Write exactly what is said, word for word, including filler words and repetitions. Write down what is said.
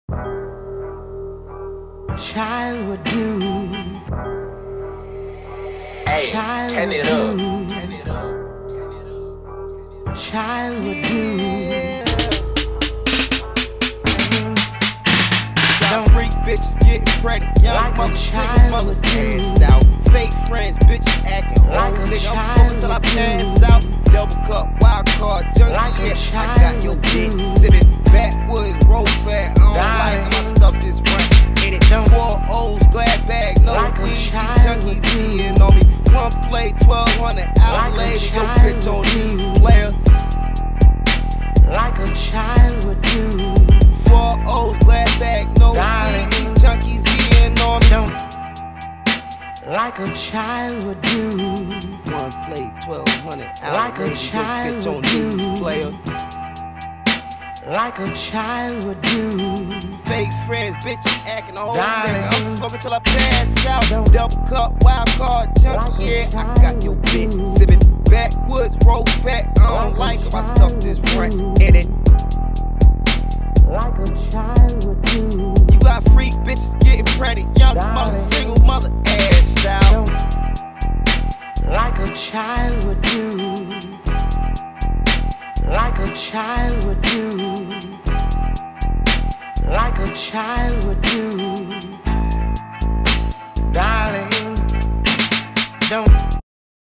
Child would do. Hey, Child turn would it do. up. Turn it up. Child would do. Got freak bitches getting pregnant. Young Like a mothers, single child mothers, would do. passed out. Fake friends, bitches acting Like old. a Nigga, I'm child smoking till I would do. pass out. Double cup, wild card, junkie. Like a Yeah, I child got your would dick. do. Sipping backwoods, roll fat. I don't Darling. like 'em, I stuff this run in it. Don't. Four O's, glad bag, no Like a weed. These child junkies would do. eating on me. One play, twelve hundred Like a outlays. Your child bitch on would these do. players. Like a child would do. Four O's, glad bag, no Darling. weed. These junkies eating on me. Don't. Like a child would do. One play, twelve hundred Like a outlays. Your child bitch on would do. these players. Like a child would do. Fake friends, bitches acting a whole Darling. nigga. I'm smoking till I pass out. Don't. Double cup, wild card, junkie. Like a Yeah, I child got your would bitch. do. Sipping backwoods, roll fat. I don't Like like a 'em. I child stuff this would runt do. in it. Like a child would do. You got freak bitches getting pregnant. Young Darling. mother, single mother, ass out. Don't. Like a child would do. Like a child would do. Like a child would